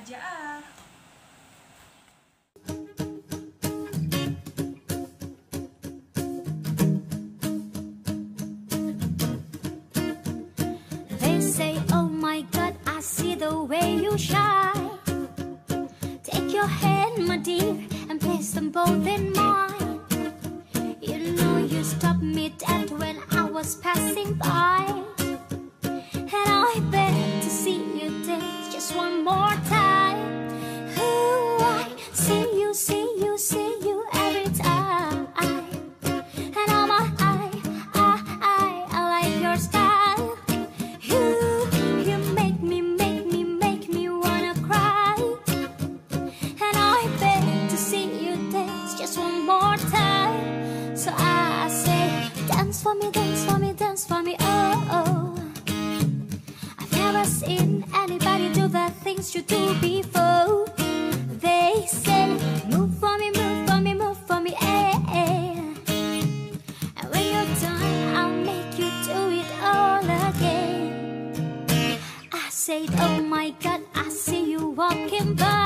aja ah. They say, oh my God, I see the way you shine. Take your hand, my dear, and place them both in mine. You know you stopped me dead when I was passing by, and I beg to see you dance just one more time. Ooh, I see you, see you, see you every time. And oh my, I like your style. You make me wanna cry. And I beg to see you dance just one more time. So I say, dance for me, dance for me, dance for me, oh, oh. I've never seen anybody do the things you do before. They say, move for me, move for me, move for me, eh, eh. And when you're done, I'll make you do it all again. I said, oh my God, I see you walking by.